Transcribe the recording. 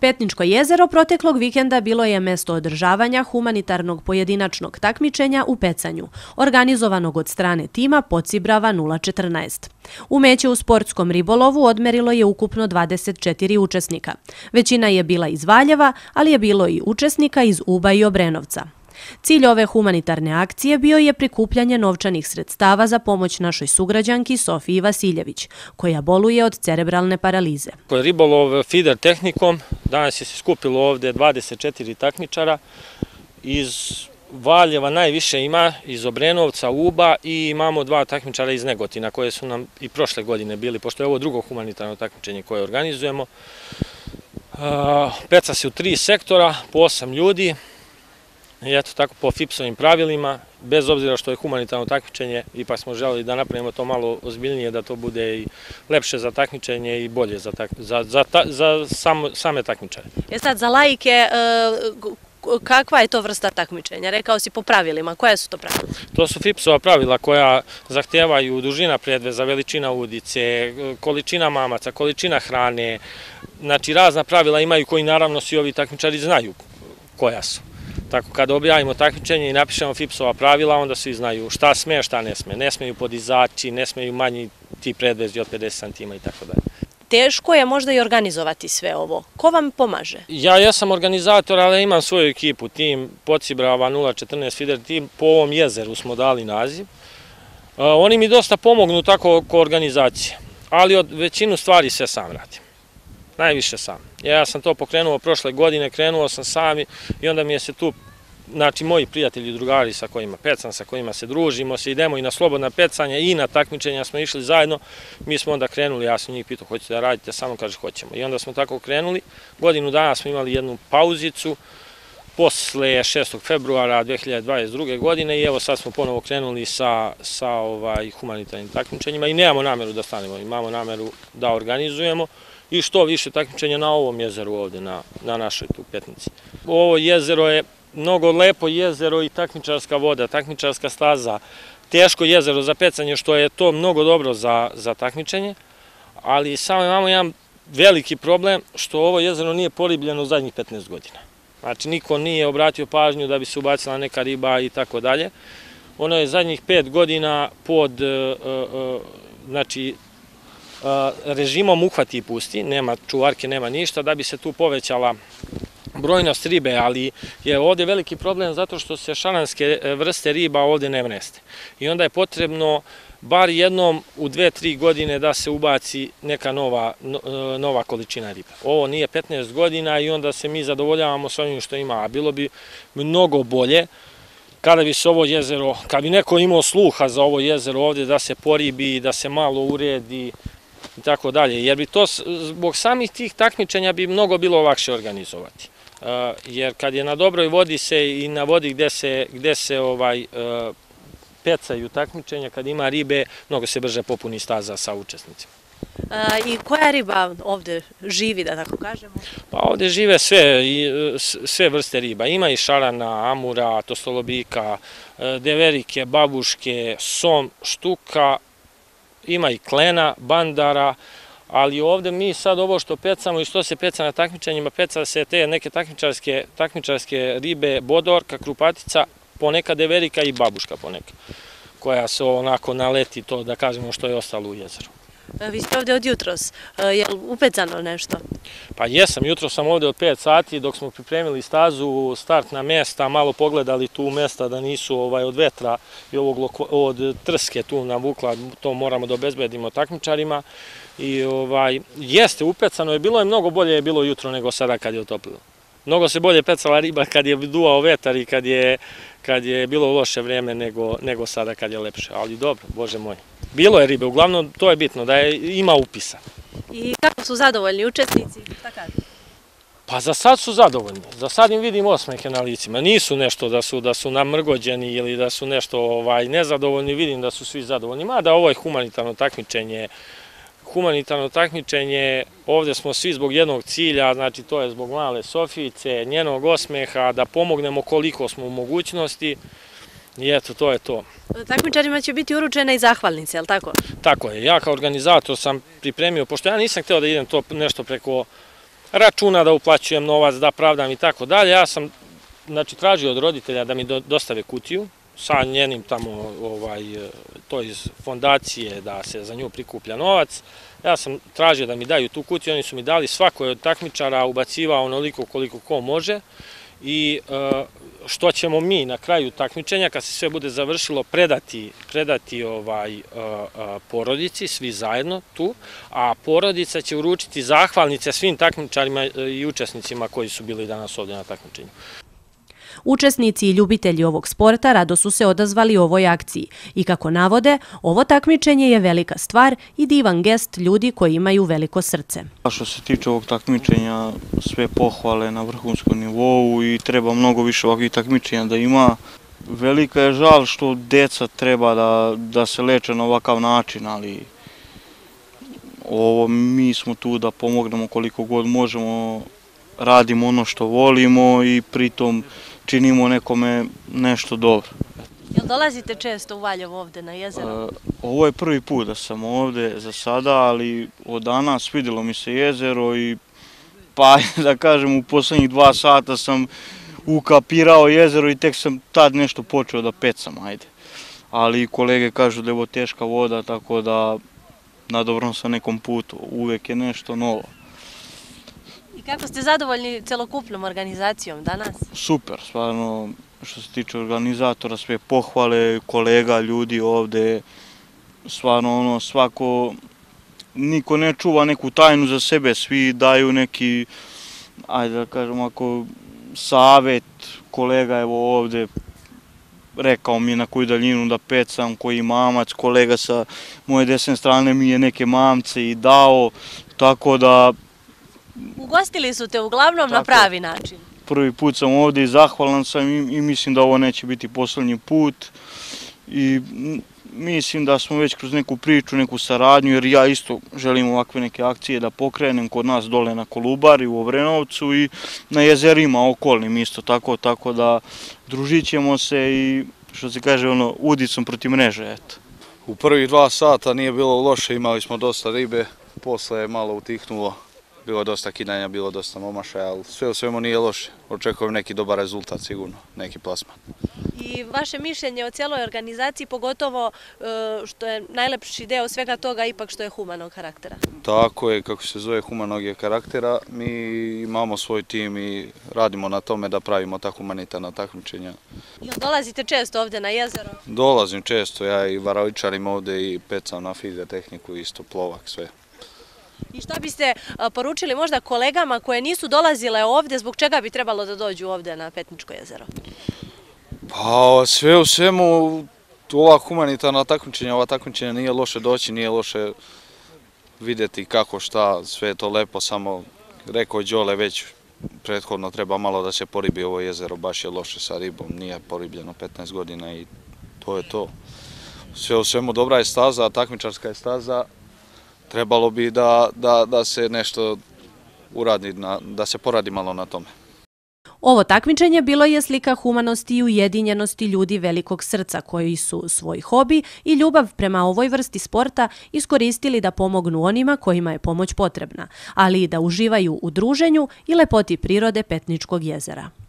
Petničko jezero proteklog vikenda bilo je mesto održavanja humanitarnog pojedinačnog takmičenja u pecanju, organizovanog od strane tima Podsibrava 014. Umeće u sportskom ribolovu odmerilo je ukupno 24 učesnika. Većina je bila iz Valjeva, ali je bilo i učesnika iz Uba i Obrenovca. Cilj ove humanitarne akcije bio je prikupljanje novčanih sredstava za pomoć našoj sugrađanki Sofiji Vasiljević, koja boluje od cerebralne paralize. Ribolov feeder tehnikom, danas je se skupilo ovde 24 takmičara. Iz Valjeva najviše ima, iz Obrenovca, Uba i imamo 2 takmičara iz Negotina koje su nam i prošle godine bili, pošto je ovo drugo humanitarno takmičenje koje organizujemo. Peca se u 3 sektora, po 8 ljudi. I eto tako po FIPS-ovim pravilima, bez obzira što je humanitarno takmičenje, ipak smo želeli da napravimo to malo ozbiljnije, da to bude i lepše za takmičenje i bolje za same takmičare. Sad za laike, kakva je to vrsta takmičenja? Rekao si po pravilima, koja su to pravila? To su FIPS-ova pravila koja zahtevaju dužina predveza, veličina udice, količina mamaca, količina hrane, znači razna pravila imaju koji naravno svi ovi takmičari znaju koja su. Tako kada objavimo takmičenje i napišemo FIPS-ova pravila, onda svi znaju šta sme, šta ne sme. Ne smeju podizači, ne smeju manji ti predvezi od 50 cm i tako dalje. Teško je možda i organizovati sve ovo. Ko vam pomaže? Ja jesam organizator, ali imam svoju ekipu, tim Podsibrava 014 feeder tim, po ovom jezeru smo dali naziv. Oni mi dosta pomognu tako oko organizacije, ali od većinu stvari sve sam radim. Najviše sam. Ja sam to pokrenuo prošle godine, krenuo sam sam i onda mi je se tu, znači moji prijatelji i drugari sa kojima pecam, sa kojima se družimo, se idemo i na slobodna pecanja i na takmičenja smo išli zajedno. Mi smo onda krenuli, ja sam njih pitao hoćete da radite, samo kaže hoćemo. I onda smo tako krenuli. Godinu dana smo imali jednu pauzicu posle 6. februara 2022. godine i evo sad smo ponovo krenuli sa humanitarnim takmičenjima i nemamo nameru da stanemo, imamo nameru da organizujemo i što više takmičenja na ovom jezeru ovde, na našoj tu Petnici. Ovo jezero je mnogo lepo jezero i takmičarska voda, takmičarska staza, teško jezero za pecanje, što je to mnogo dobro za takmičenje, ali samo imamo jedan veliki problem što ovo jezero nije poribljeno u zadnjih 15 godina. Znači niko nije obratio pažnju da bi se ubacila neka riba i tako dalje. Ono je zadnjih 5 godina pod, znači, režimom uhvati i pusti, nema čuvarke, nema ništa, da bi se tu povećala brojnost ribe, ali je ovde veliki problem zato što se šaranske vrste riba ovde ne vreste. I onda je potrebno bar jednom u 2-3 godine da se ubaci neka nova količina ribe. Ovo nije 15 godina i onda se mi zadovoljavamo s ovim što ima, a bilo bi mnogo bolje kada bi se ovo jezero, kad bi neko imao sluha za ovo jezero ovde da se poribi, da se malo uredi i tako dalje, jer bi to zbog samih tih takmičenja bi mnogo bilo lakše organizovati. Jer kad je na dobroj vodi se i na vodi gde se pecaju takmičenja, kad ima ribe, mnogo se brže popuni staza sa učesnicima. I koja riba ovde živi, da tako kažemo? Pa ovde žive sve vrste riba. Ima i šarana, amura, tostolobika, deverike, babuške, som, štuka, ima i klena, bandara, ali ovde mi sad ovo što pecamo i što se peca na takmičenjima, peca se te neke takmičarske ribe, bodorka, krupatica, ponekad deverika i babuška ponekad, koja se onako naleti to da kažemo što je ostalo u jezeru. Vi ste ovde od jutros, je li upecano nešto? Pa jesam, jutro sam ovde od 5 sati dok smo pripremili stazu, startna mesta, malo pogledali tu mesta da nisu od vetra i od trske tu navukla, to moramo da obezbedimo takmičarima. I jeste upecano je, bilo je mnogo bolje je bilo jutro nego sada kad je otoplilo. Mnogo se bolje pecala riba kad je duvao vetar i kad je bilo loše vreme nego sada kad je lepše, ali dobro, Bože moj. Bilo je ribe, uglavnom to je bitno, da ima upisa. I kako su zadovoljni učesnici? Pa za sad su zadovoljni, za sad im vidim osmehe na licima, nisu nešto da su namrgođeni ili da su nešto nezadovoljni, vidim da su svi zadovoljni, mada ovo je humanitarno takmičenje, ovde smo svi zbog jednog cilja, znači to je zbog male Sofijice, njenog osmeha, da pomognemo koliko smo u mogućnosti i eto, to je to. Takmičarima će biti uručene i zahvalnice, je li tako? Tako je, ja kao organizator sam pripremio, pošto ja nisam hteo da idem to nešto preko računa da uplaćujem novac, da pravdam i tako dalje. Ja sam tražio od roditelja da mi dostave kutiju sa njenim tamo, to iz fondacije, da se za nju prikuplja novac. Ja sam tražio da mi daju tu kutiju, oni su mi dali, svako je od takmičara ubacivao onoliko koliko ko može i što ćemo mi na kraju takmičenja, kad se sve bude završilo, predati porodici, svi zajedno tu, a porodica će uručiti zahvalnice svim takmičarima i učesnicima koji su bili danas ovdje na takmičenju. Učesnici i ljubitelji ovog sporta rado su se odazvali ovoj akciji i kako navode, ovo takmičenje je velika stvar i divan gest ljudi koji imaju veliko srce. Što se tiče ovog takmičenja, sve pohvale na vrhunskom nivou i treba mnogo više ovakvih takmičenja da ima. Velika je žal što deca treba da se leče na ovakav način, ali mi smo tu da pomognemo koliko god možemo, radimo ono što volimo i pritom činimo nekome nešto dobro. Jel dolazite često u Valjevo ovde na jezero? Ovo je prvi put da sam ovde za sada, ali od danas svidjelo mi se jezero i pa da kažem u poslednjih 2 sata sam ukapirao jezero i tek sam tad nešto počeo da pecam, ajde. Ali kolege kažu da je ovo teška voda, tako da na dobrom sam nekom putu, uvek je nešto novo. I kako ste zadovoljni celokupnom organizacijom danas? Super, stvarno, što se tiče organizatora, sve pohvale, kolega, ljudi ovde, stvarno svako, niko ne čuva neku tajnu za sebe, svi daju neki, ajde da kažem, ako savet, kolega evo ovde, rekao mi je na koju daljinu da pecam, koji mamac, kolega sa moje desne strane mi je neke mamce i dao, tako da... Ugostili su te uglavnom na pravi način. Prvi put sam ovde i zahvalan sam i mislim da ovo neće biti poslednji put i mislim da smo već kroz neku priču, neku saradnju, jer ja isto želim ovakve neke akcije da pokrenem kod nas dole na Kolubari u Obrenovcu i na jezerima okolnim isto tako da družit ćemo se i što se kaže udicom protiv mreže, eto. U prvih 2 sata nije bilo loše, imali smo dosta ribe, posle je malo utihnulo. Bilo je dosta kidanja, bilo dosta momašaja, ali sve u svemu nije loše. Očekujem neki dobar rezultat sigurno, neki plasman. I vaše mišljenje o cijeloj organizaciji, pogotovo što je najlepši deo svega toga ipak što je humanog karaktera? Tako je, kako se zove, humanog je karaktera. Mi imamo svoj tim i radimo na tome da pravimo ta humanitarna takmičenja. Jel dolazite često ovdje na jezero? Dolazim često, ja i varaličarim ovdje i pecam na fiziotehniku, isto plovak, sve. I šta biste poručili možda kolegama koje nisu dolazile ovdje, zbog čega bi trebalo da dođu ovdje na Petničko jezero? Pa sve u svemu, ova humanitarna takmičenja, ova takmičenja nije loše doći, nije loše vidjeti kako šta, sve je to lepo, samo rekao je Đole već prethodno treba malo da se poribi ovo jezero, baš je loše sa ribom, nije poribljeno 15 godina i to je to. Sve u svemu dobra je staza, takmičarska je staza. Trebalo bi da se nešto uradi, da se poradi malo na tome. Ovo takmičenje bilo je slika humanosti i ujedinjenosti ljudi velikog srca koji su svoj hobi i ljubav prema ovoj vrsti sporta iskoristili da pomognu onima kojima je pomoć potrebna, ali i da uživaju u druženju i lepoti prirode Petničkog jezera.